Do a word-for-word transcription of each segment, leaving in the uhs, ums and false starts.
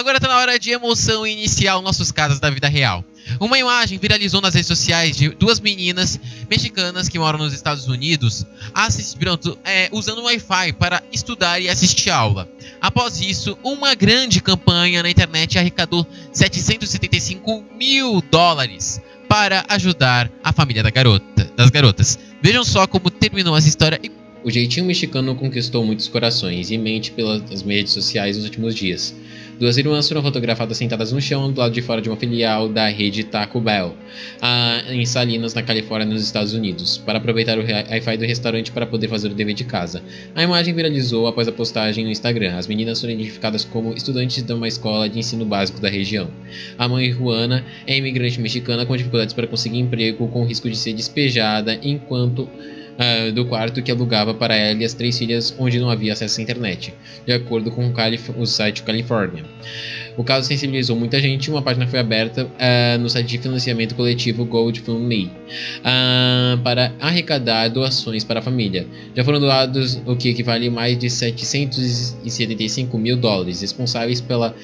Agora tá na hora de emoção e iniciar os nossos casos da vida real. Uma imagem viralizou nas redes sociais de duas meninas mexicanas que moram nos Estados Unidos assist, pronto, é, usando o Wi-Fi para estudar e assistir aula. Após isso, uma grande campanha na internet arrecadou setecentos e setenta e cinco mil dólares para ajudar a família da garota, das garotas. Vejam só como terminou essa história. O jeitinho mexicano conquistou muitos corações e mente pelas redes sociais nos últimos dias. Duas irmãs foram fotografadas sentadas no chão do lado de fora de uma filial da rede Taco Bell, em Salinas, na Califórnia, nos Estados Unidos, para aproveitar o Wi-Fi do restaurante para poder fazer o dever de casa. A imagem viralizou após a postagem no Instagram. As meninas foram identificadas como estudantes de uma escola de ensino básico da região. A mãe, Juana, é imigrante mexicana com dificuldades para conseguir emprego, com risco de ser despejada enquanto Uh, do quarto que alugava para ela e as três filhas, onde não havia acesso à internet, de acordo com o, Calif o site Califórnia. O caso sensibilizou muita gente. Uma página foi aberta uh, no site de financiamento coletivo GoFundMe uh, para arrecadar doações para a família. Já foram doados o que equivale a mais de setecentos e setenta e cinco mil dólares. Responsáveis pela,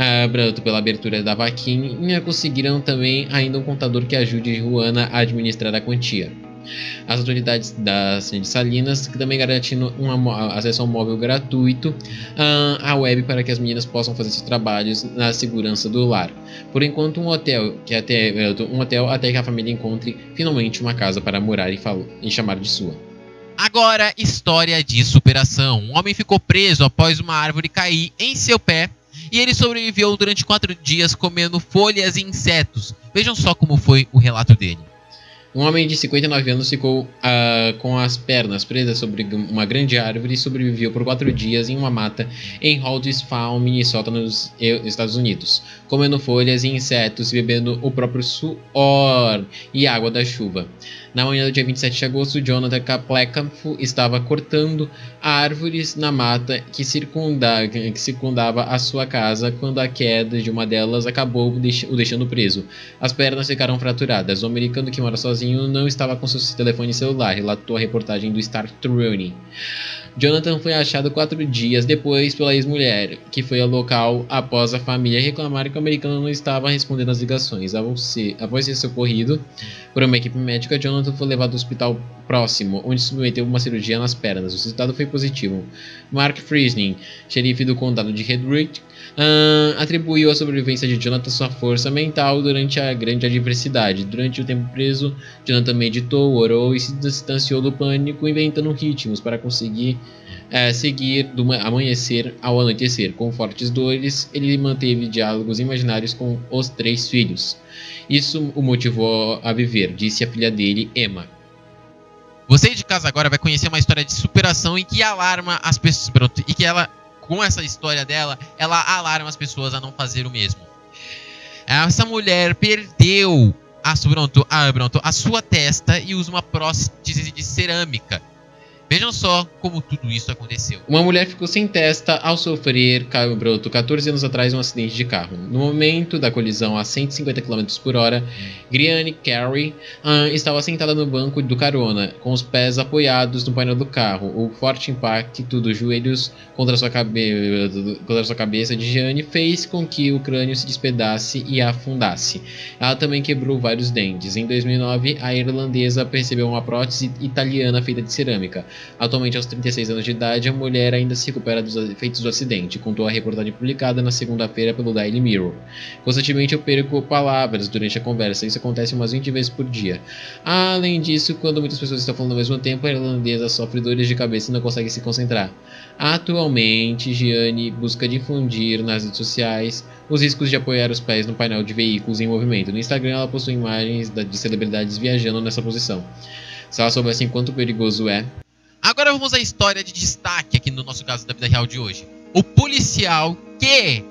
uh, pela abertura da vaquinha conseguiram também ainda um contador que ajude Juana a administrar a quantia. As autoridades da cidade de Salinas que também garantindo um acesso ao móvel gratuito uh, à web para que as meninas possam fazer seus trabalhos na segurança do lar. Por enquanto, um hotel, que até, um hotel até que a família encontre finalmente uma casa para morar e, falo, e chamar de sua. Agora, história de superação. Um homem ficou preso após uma árvore cair em seu pé e ele sobreviveu durante quatro dias comendo folhas e insetos. Vejam só como foi o relato dele. Um homem de cinquenta e nove anos ficou uh, com as pernas presas sobre uma grande árvore e sobreviveu por quatro dias em uma mata em Hollis Farm, Minnesota, nos Estados Unidos, comendo folhas e insetos e bebendo o próprio suor e água da chuva. Na manhã do dia vinte e sete de agosto, Jonathan Kapleckamp estava cortando árvores na mata que, circunda, que circundava a sua casa quando a queda de uma delas acabou o deixando preso. As pernas ficaram fraturadas. O americano que mora sozinho não estava com seu telefone celular, relatou a reportagem do Star Tribune. Jonathan foi achado quatro dias depois pela ex-mulher, que foi ao local após a família reclamar que o americano não estava respondendo às ligações. Após ser socorrido por uma equipe médica, Jonathan foi levado ao hospital próximo, onde submeteu uma cirurgia nas pernas. O resultado foi positivo. Mark Friesning, xerife do condado de Hedrick, uh, atribuiu a sobrevivência de Jonathan sua força mental durante a grande adversidade. Durante o tempo preso, Jonathan meditou, orou e se distanciou do pânico, inventando ritmos para conseguir uh, seguir do amanhecer ao anoitecer. Com fortes dores, ele manteve diálogos imaginários com os três filhos. Isso o motivou a viver, disse a filha dele, Emma. Você de casa agora vai conhecer uma história de superação em que alarma as pessoas, pronto, e que ela, com essa história dela, ela alarma as pessoas a não fazer o mesmo. Essa mulher perdeu a, pronto, a, pronto, a sua testa e usa uma prótese de cerâmica. Vejam só como tudo isso aconteceu. Uma mulher ficou sem testa ao sofrer, broto, quatorze anos atrás, um acidente de carro. No momento da colisão a cento e cinquenta quilômetros por hora, Griane Carey uh, estava sentada no banco do carona, com os pés apoiados no painel do carro. O forte impacto dos joelhos contra sua, cabe contra sua cabeça de Gianni fez com que o crânio se despedace e afundasse. Ela também quebrou vários dentes. Em dois mil e nove, a irlandesa percebeu uma prótese italiana feita de cerâmica. Atualmente, aos trinta e seis anos de idade, a mulher ainda se recupera dos efeitos do acidente, contou a reportagem publicada na segunda-feira pelo Daily Mirror. Constantemente eu perco palavras durante a conversa, isso acontece umas vinte vezes por dia. Além disso, quando muitas pessoas estão falando ao mesmo tempo, a irlandesa sofre dores de cabeça e não consegue se concentrar. Atualmente, Gianni busca difundir nas redes sociais os riscos de apoiar os pés no painel de veículos em movimento. No Instagram, ela postou imagens de celebridades viajando nessa posição. Se ela soubesse quanto perigoso é... Agora vamos à história de destaque aqui no nosso caso da vida real de hoje. O policial que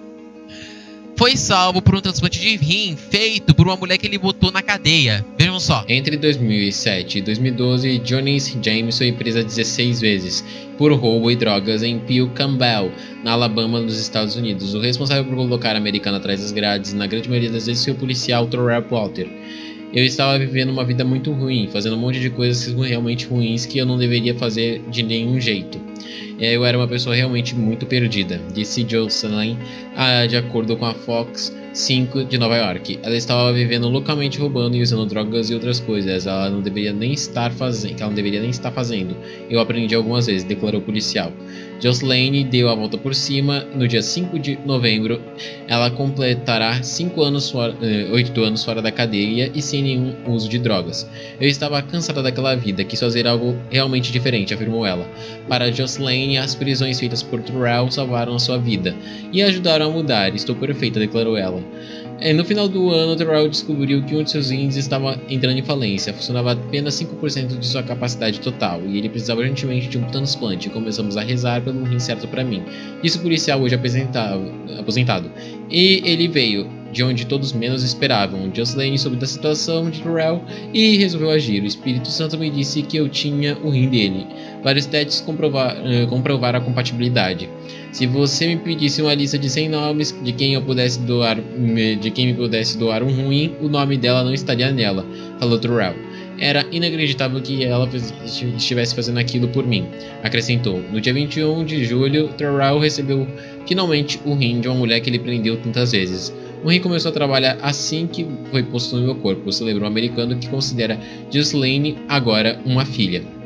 foi salvo por um transplante de rim feito por uma mulher que ele botou na cadeia. Vejam só. Entre dois mil e sete e dois mil e doze, Jonice James foi presa dezesseis vezes por roubo e drogas em Peel Campbell, na Alabama, nos Estados Unidos. O responsável por colocar a americana atrás das grades, na grande maioria das vezes, foi o policial Terrell Potter. Eu estava vivendo uma vida muito ruim, fazendo um monte de coisas realmente ruins que eu não deveria fazer de nenhum jeito. Eu era uma pessoa realmente muito perdida, disse Jocelyn, ah, de acordo com a Fox cinco de Nova York. Ela estava vivendo loucamente, roubando e usando drogas e outras coisas. Ela não deveria nem estar fazendo, ela não deveria nem estar fazendo. Eu aprendi algumas vezes, declarou o policial. Jocelyn deu a volta por cima. No dia cinco de novembro, ela completará cinco anos fora, oito anos fora da cadeia e sem nenhum uso de drogas. Eu estava cansada daquela vida, quis fazer algo realmente diferente, afirmou ela. Para Jocelyn, as prisões feitas por Terrell salvaram a sua vida e ajudaram a mudar. Estou perfeita, declarou ela. No final do ano, Terrell descobriu que um de seus rins estava entrando em falência. Funcionava apenas cinco por cento de sua capacidade total e ele precisava urgentemente de um transplante. Começamos a rezar pelo rim certo para mim, disse o policial hoje aposentado. E ele veio de onde todos menos esperavam. Jocelyn soube da situação de Terrell e resolveu agir. O Espírito Santo me disse que eu tinha o rim dele. Vários testes comprovar, uh, comprovaram a compatibilidade. Se você me pedisse uma lista de cem nomes de quem eu pudesse doar, de quem me pudesse doar um rim, o nome dela não estaria nela, falou Terrell. Era inacreditável que ela estivesse fazendo aquilo por mim, acrescentou. No dia vinte e um de julho, Terrell recebeu finalmente o rim de uma mulher que ele prendeu tantas vezes. O rim começou a trabalhar assim que foi posto no meu corpo, celebrou um americano que considera Jocelyn agora uma filha.